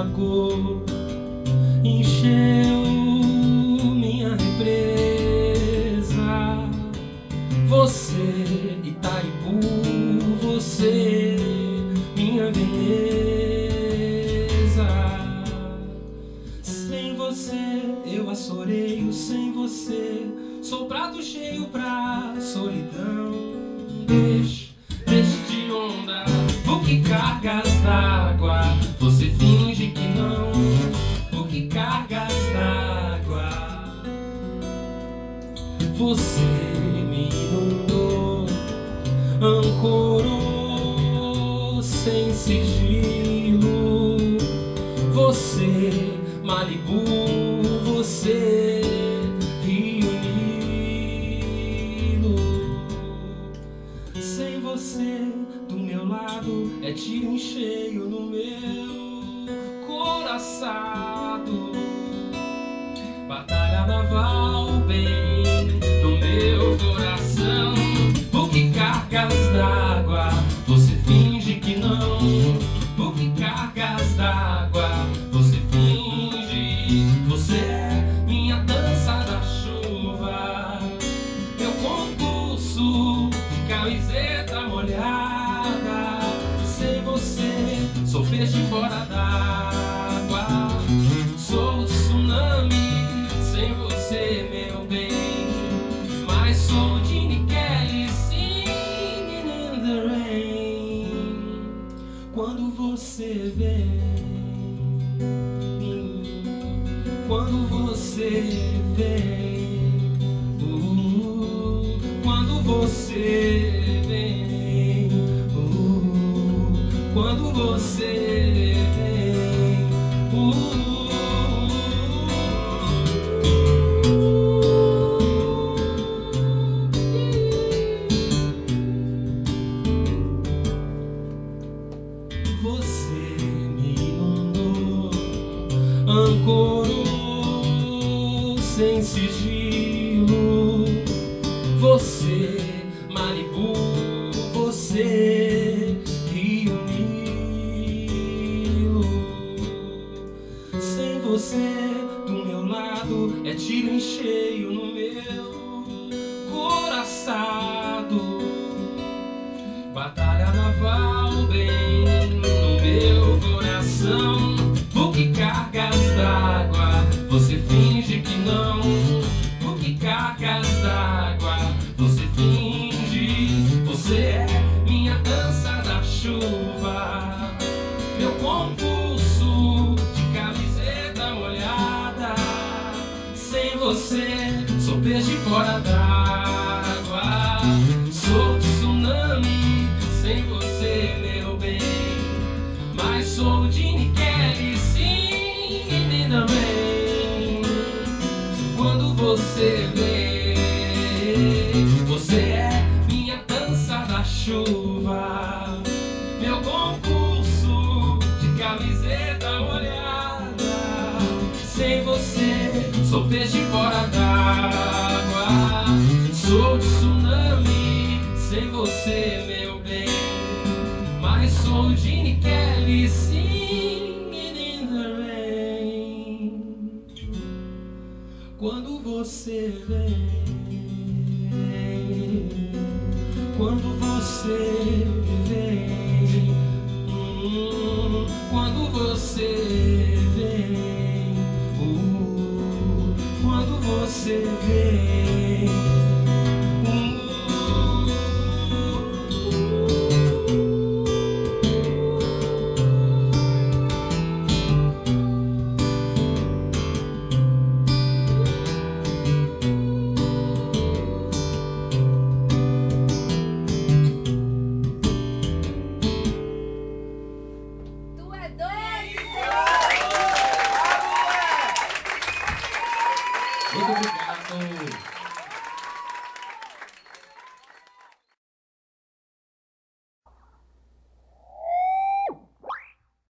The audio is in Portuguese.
alagou, encheu minha represa. Você, Itaipu, você, minha beleza. Sem você eu assoreio, sem você sou prato cheio pra solidão. Deixe de onda, o que cargas d'água, você finge que não. O que cargas d'água, você me inundou, ancorou sem sigilo. Você, Malibu, você, Rio Nilo. Sem você do meu lado é tiro em cheio no meu coraçado. Batalha naval bem no meu coração. O que cargas d'água, você finge que não. O que cargas d'água, você finge. Você é minha dança da chuva, meu concurso de camiseta molhada. Sem você sou peixe fora d'água, sou o tsunami. Sem você, meu bem, mas sou Gene Kelly singing in the rain. Quando você vem, quando você vem, quando você vem, quando você vem, você me inundou, ancorou sem sigilo. Você, Malibu, você, Rio Nilo. Sem você do meu lado é tiro em cheio no meu coraçado. Batalha naval bem no meu coração. O que cargas d'água, você finge que não. O que cargas d'água, você finge. Você é minha dança da chuva, meu concurso de camiseta molhada. Sem você sou peixe fora d'água, sou tsunami. Sem você, meu bem, mas sou Gene Kelly singing in the rain. Quando você vem, você é minha dança da chuva, meu concurso de camiseta molhada. Sem você sou peixe fora d'água, sou tsunami. Sem você, meu bem, mas sou Gene Kelly singing in the rain. Quando você vem, quando você vem, quando você vem, quando você vem. Muito obrigado.